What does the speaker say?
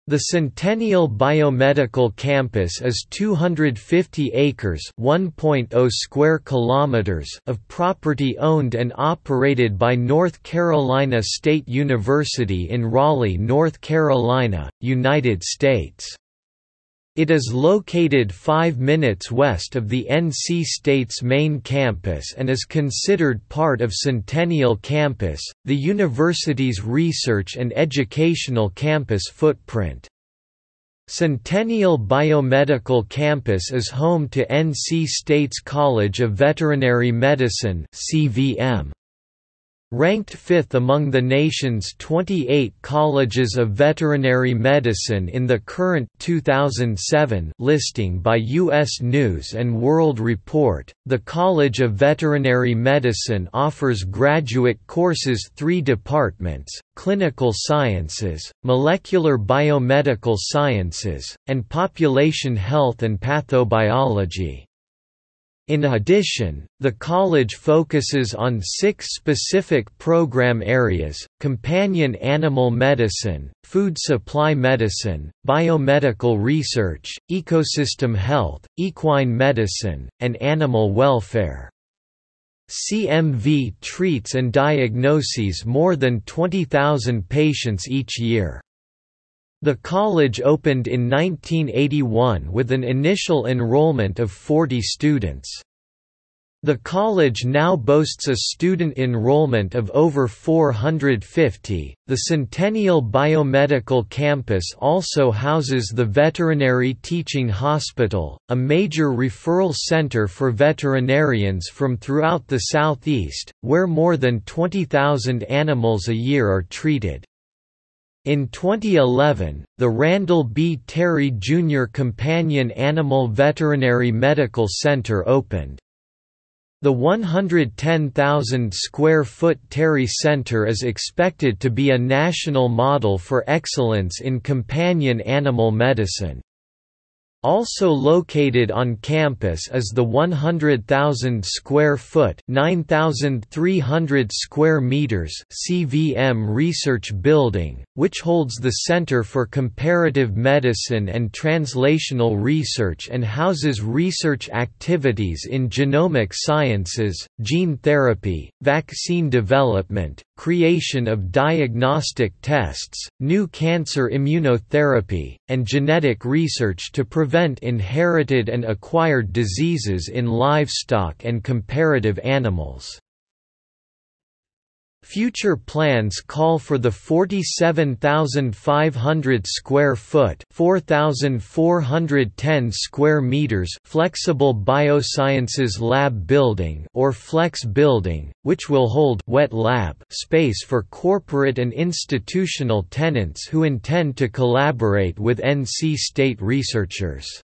The Centennial Biomedical Campus is 250 acres (1.0 square kilometers) of property owned and operated by North Carolina State University in Raleigh, North Carolina, United States. It is located 5 minutes west of the NC State's main campus and is considered part of Centennial Campus, the university's research and educational campus footprint. Centennial Biomedical Campus is home to NC State's College of Veterinary Medicine (CVM). Ranked 5th among the nation's 28 colleges of veterinary medicine in the current 2007 listing by U.S. News & World Report, the College of Veterinary Medicine offers graduate courses 3 departments: clinical sciences, molecular biomedical sciences, and population health and pathobiology. In addition, the college focuses on 6 specific program areas: companion animal medicine, food supply medicine, biomedical research, ecosystem health, equine medicine, and animal welfare. CMV treats and diagnoses more than 20,000 patients each year. The college opened in 1981 with an initial enrollment of 40 students. The college now boasts a student enrollment of over 450. The Centennial Biomedical Campus also houses the Veterinary Teaching Hospital, a major referral center for veterinarians from throughout the Southeast, where more than 20,000 animals a year are treated. In 2011, the Randall B. Terry Jr. Companion Animal Veterinary Medical Center opened. The 110,000-square-foot Terry Center is expected to be a national model for excellence in companion animal medicine. Also located on campus is the 100,000-square-foot (9,300 square meters) CVM Research Building, which holds the Center for Comparative Medicine and Translational Research and houses research activities in genomic sciences, gene therapy, vaccine development, creation of diagnostic tests, new cancer immunotherapy, and genetic research to prevent inherited and acquired diseases in livestock and comparative animals. Future plans call for the 47,500 square foot (4,410 square meters) flexible biosciences lab building or flex building, which will hold wet lab space for corporate and institutional tenants who intend to collaborate with NC State researchers.